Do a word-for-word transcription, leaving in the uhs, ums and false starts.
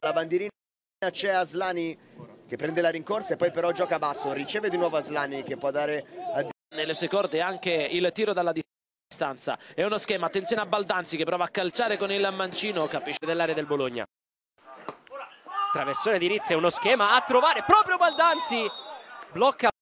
la bandierina c'è Aslani che prende la rincorsa e poi però gioca basso, riceve di nuovo Aslani che può dare a... nelle sue corde anche il tiro dalla distanza. È uno schema, attenzione a Baldanzi che prova a calciare con il mancino, capisce dell'area del Bologna. Traversone di Rizzi, uno schema a trovare proprio Baldanzi, blocca